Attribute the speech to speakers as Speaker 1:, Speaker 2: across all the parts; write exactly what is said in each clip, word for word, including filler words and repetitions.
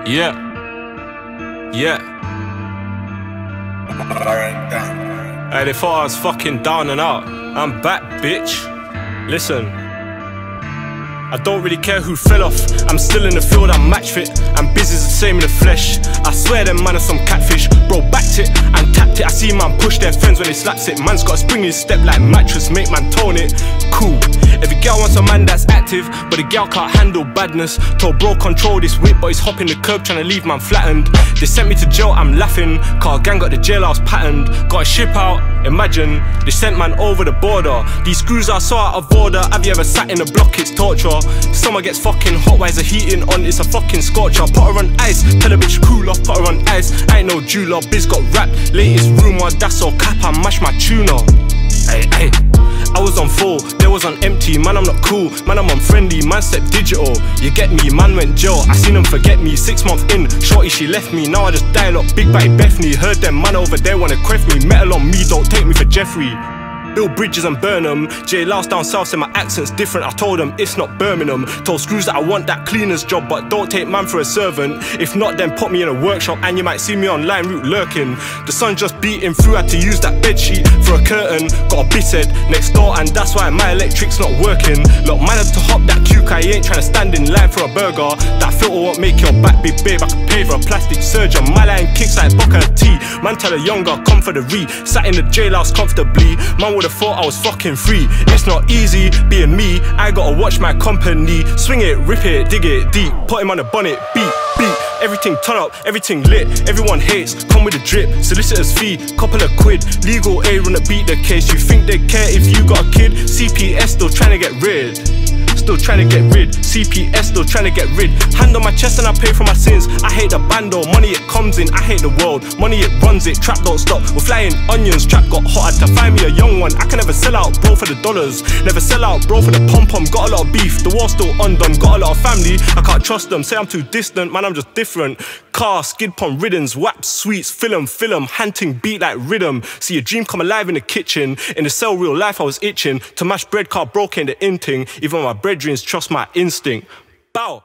Speaker 1: Yeah. Yeah. Hey, they thought I was fucking down and out. I'm back, bitch. Listen, I don't really care who fell off. I'm still in the field, I'm match fit. I'm busy the same in the flesh. I swear them man are some catfish. Bro, backed it and tapped it. I see man push their friends when they slaps it. Man's got a spring in his step like mattress. Make man tone it. Cool. Every girl wants a man that's active, but the girl can't handle badness. Told bro control this whip, but he's hopping the curb trying to leave man flattened. They sent me to jail, I'm laughing. Car gang got the jailhouse patterned. Got a ship out, imagine. They sent man over the border. These screws are so out of order. Have you ever sat in a block? It's torture. Summer gets fucking hot, why is the heating on? It's a fucking scorcher. Put her on ice, tell the bitch cool off, put her on ice. I ain't no jeweler, biz got wrapped. Latest rumour, that's all cap, I mash my tuna. Hey, hey. I was on full, they was on empty. Man, I'm not cool, man, I'm unfriendly. Man stepped digital, you get me. Man went jail, I seen them forget me. Six months in, shorty she left me. Now I just dial up, big body Bethany. Heard them man over there wanna cref me. Metal on me, don't take me for Jeffrey. Build bridges and burn them. J Louse down south said my accent's different. I told them it's not Birmingham. Told Screws that I want that cleaner's job, but don't take man for a servant. If not, then put me in a workshop and you might see me on line route lurking. The sun just beating through, had to use that bedsheet for a curtain. Got a bitted next door and that's why my electric's not working. Look, man had to hop that Q-car, he ain't trying to stand in line for a burger. That filter won't make your back big, babe. I could pay for a plastic surgeon. My line kicks like Booker T. Man tell a younger, come for the re. Sat in the jailhouse comfortably. Man would've thought I was fucking free. It's not easy being me, I gotta watch my company. Swing it, rip it, dig it deep. Put him on the bonnet, beat, beat. Everything turn up, everything lit. Everyone hates, come with a drip. Solicitor's fee, couple of quid. Legal aid wanna beat the case. You think they care if you got a kid? C P S still trying to get rid. Still trying to get rid, C P S still trying to get rid. Hand on my chest and I pay for my sins. I hate the bando, money it comes in. I hate the world, money it runs it. Trap don't stop, we're flying onions. Trap got hot, had to find me a young one. I can never sell out bro for the dollars. Never sell out bro for the pom-pom. Got a lot of beef, the war's still undone. Got a lot of family, I can't trust them. Say I'm too distant, man I'm just different. Car, skid pump, riddens, waps, sweets, film, film. Hunting beat like rhythm. See a dream come alive in the kitchen. In the cell real life I was itching to mash bread, car broke in the inting. Even my brethrens trust my instinct. Bow.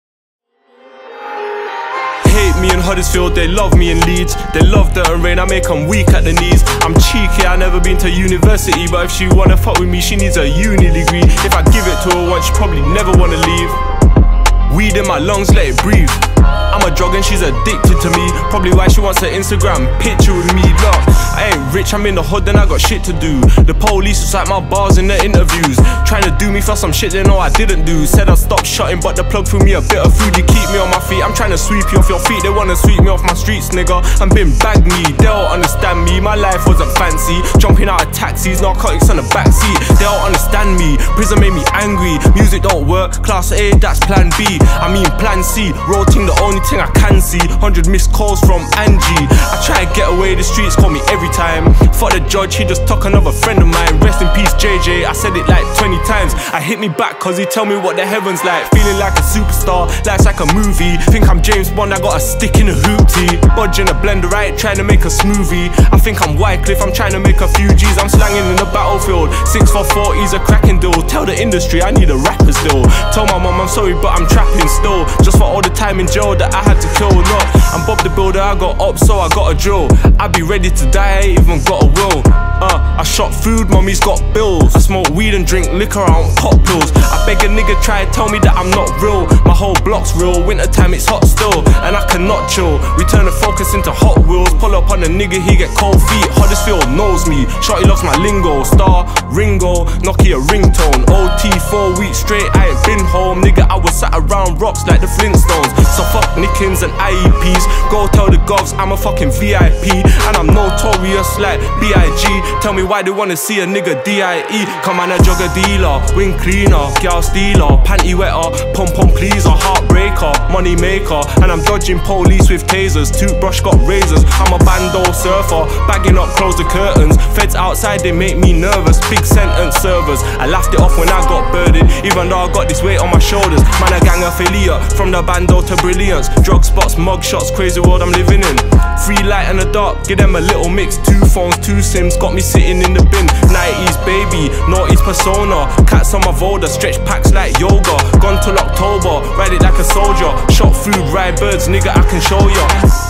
Speaker 1: Hate me in Huddersfield, they love me in Leeds. They love dirt and rain, I make them weak at the knees. I'm cheeky, I never been to university, but if she wanna fuck with me, she needs a uni degree. If I give it to her once, she probably never wanna leave. Weed in my lungs, let it breathe. I'm a drug and she's addicted to me. Probably why she wants an Instagram picture with me. Look, I ain't rich, I'm in the hood and I got shit to do. The police was like my bars in the interviews, trying to do me for some shit they know I didn't do. Said I'd stop shutting but the plug threw me a bit of food. You keep me on my feet, I'm trying to sweep you off your feet. They wanna sweep me off my streets, nigga. I'm been bag me, they don't understand me. My life wasn't fancy, jumping out of taxis, narcotics on the backseat. They don't understand me, prison made me angry. Music don't work, class A, that's plan B. I mean plan C, rotating the only thing I can see. Hundred missed calls from Angie. I try to get away, the streets call me every time. Fuck the judge, he just took another friend of mine. Rest in peace J J, I said it like twenty times. I hit me back cause he tell me what the heaven's like. Feeling like a superstar, life's like a movie. Think I'm James Bond, I got a stick in a hoopty. Budge in a blender, right, trying to make a smoothie. I think I'm Wycliffe, I'm trying to make a few G's. I'm slanging in the battlefield, six for forty's a cracking deal. Tell the industry I need a rapper still. Tell my mum I'm sorry but I'm trapping still. Just for all the time in jail that I had to kill. Look, I'm Bob the Builder, I got up so I got a drill. I be ready to die, I ain't even got a will. Uh, I shop food, mommy's got bills. I smoke weed and drink liquor, I don't pop pills. I beg a nigga try to tell me that I'm not real. My whole block's real, wintertime it's hot still, and I cannot chill. We turn the focus into Hot Wheels. Pull up on a nigga, he get cold feet. Huddersfield knows me, shorty loves my lingo. Star, Ringo, Nokia ringtone. O T four weeks straight, I ain't been home. Nigga, I was sat around rocks like the Flintstones. So fuck Nickens and I E Ps. Go tell the govs I'm a fucking V I P, and I'm notorious like B I G. Tell me why they wanna see a nigga D I E. Come on, a jogger dealer, wing cleaner, girl stealer, panty wetter, pom pom pleaser, heartbreaker, money maker. And I'm dodging police with tasers, toothbrush got razors. I'm a bando surfer, bagging up, close the curtains. Feds outside, they make me nervous. Big sentence servers, I laughed it off when I got birded, even though I got this weight on my shoulders. Man, a gang affiliate, from the bando to brilliance. Drug spots, mug shots, crazy world I'm living in. Free light in the dark, give them a little mix. Two phones, two sims, got me sitting in the bin. nineties baby, noughties persona. Cats on my Volda, stretch packs like yoga. Gone till October, ride it like a soldier. Shot food, ride birds, nigga I can show ya.